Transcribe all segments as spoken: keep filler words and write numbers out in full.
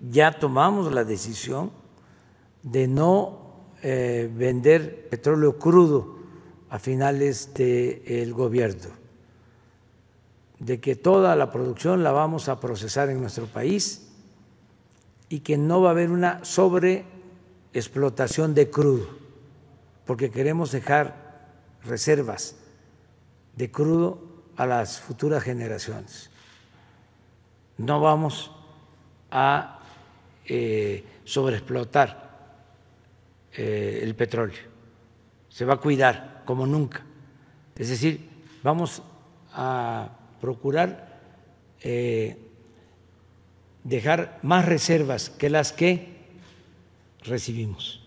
ya tomamos la decisión de no eh, vender petróleo crudo a finales del gobierno, de que toda la producción la vamos a procesar en nuestro país y que no va a haber una sobreexplotación de crudo, porque queremos dejar reservas de crudo a las futuras generaciones. No vamos a eh, sobreexplotar eh, el petróleo, se va a cuidar como nunca. Es decir, vamos a procurar eh, dejar más reservas que las que recibimos.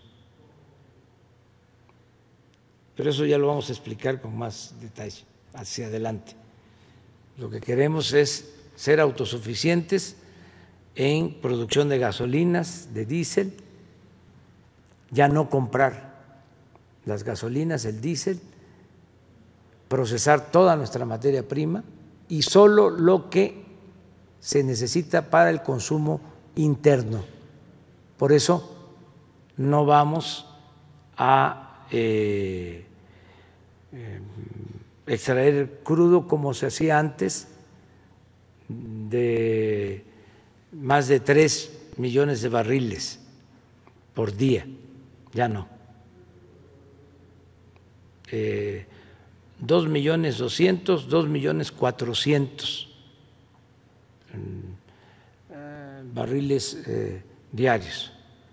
Pero eso ya lo vamos a explicar con más detalle hacia adelante. Lo que queremos es ser autosuficientes en producción de gasolinas, de diésel, ya no comprar las gasolinas, el diésel, procesar toda nuestra materia prima y solo lo que se necesita para el consumo interno. Por eso no vamos a eh, eh, extraer crudo como se hacía antes, de más de tres millones de barriles por día, ya no. Eh, dos millones doscientos, dos millones cuatrocientos eh, barriles eh, diarios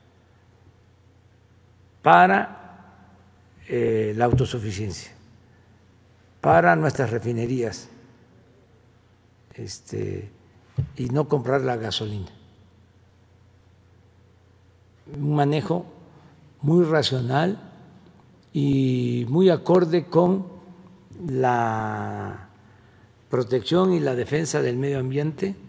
para eh, la autosuficiencia, para nuestras refinerías. Este, y no comprar la gasolina. Un manejo muy racional y muy acorde con la protección y la defensa del medio ambiente